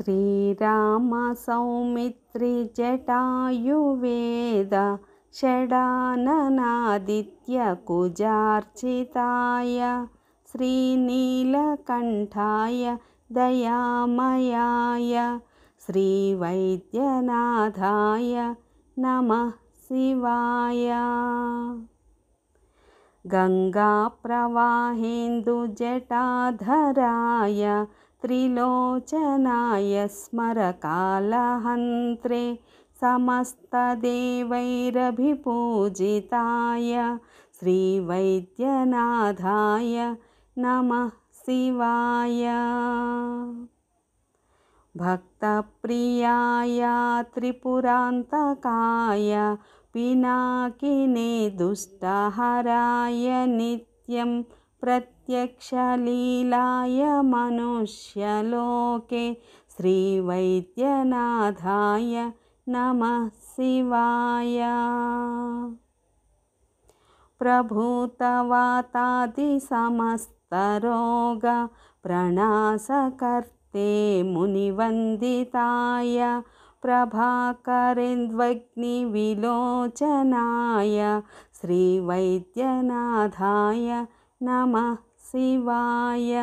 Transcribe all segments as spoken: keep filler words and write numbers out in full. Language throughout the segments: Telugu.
శ్రీరామ సౌమిత్రి జటాయువేద షడాననాదిత్య కుజార్చితాయ శ్రీనీలకంఠాయ దయామయాయ శ్రీవైద్యనాథాయ నమః శివాయ. గంగాప్రవాహేందుజటాధరాయ త్రిలోచనాయ స్మరకాలహంత్రే సమస్తదేవైరభిపూజితాయ శ్రీవైద్యనాథాయ నమః శివాయ. భక్తప్రియాయ త్రిపురాంతకాయ పినాకినే దుష్టహరాయ నిత్యం ప్రత్యక్షలీలాయ మనుష్యలోకే శ్రీవైద్యనాథాయ నమః శివాయ. ప్రభూతవాతాది సమస్తరోగ ప్రణాశకర్తే మునివందితాయ ప్రభాకరేంద్వగ్నివిలోచనాయ శ్రీవైద్యనాథాయ నమః శివాయ.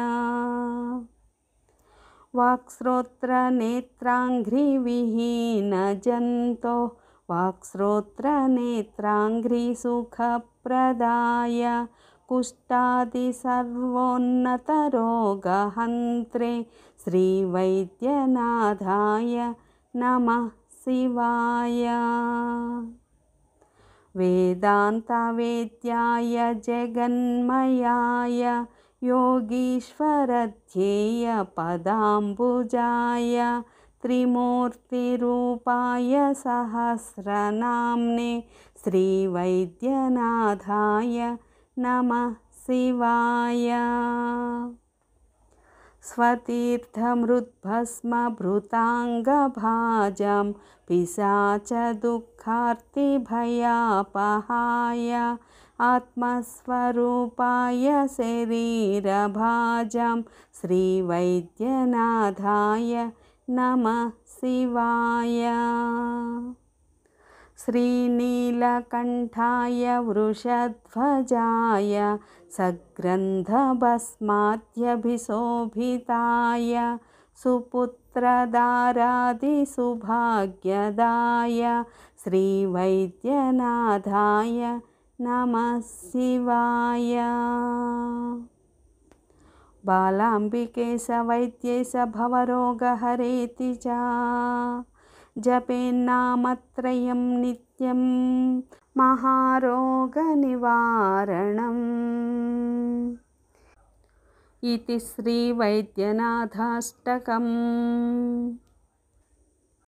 వాక్శ్రోత్రనేత్రాంఘ్రివిహీనజంతో వాక్శ్రోత్రనేత్రాంఘ్రిసుఖప్రదాయ కుష్ఠాదిసర్వోన్నతరోగహంత్రే శ్రీవైద్యనాథాయ నమః శివాయ. వేదాంతవేద్యాయ జగన్మయాయ యోగీశ్వరధ్యేయ పదాంబుజాయ త్రిమూర్తిరూపాయ సహస్రనామ్నే శ్రీవైద్యనాథాయ నమః శివాయ. స్వతీర్థమృద్భస్మభృతాంగభాజం పిశాచదుఃఖార్తిభయాపహాయ ఆత్మస్వరూపాయ శరీరభాజం శ్రీవైద్యనాథాయ నమః శివాయ. శ్రీనీలకంఠాయ వృషధ్వజాయ సగ్రంథభస్మాద్యభిశోభితాయ సుపుత్రదారాదిసుభాగ్యదాయ శ్రీవైద్యనాథాయ నమః శివాయ. బాలాంబికేశ వైద్యేశ భవరోగహరేతి చ జపేన్నామత్రయం నిత్యం మహారోగనివారణం. ఇతి శ్రీవైద్యనాథాష్టకం.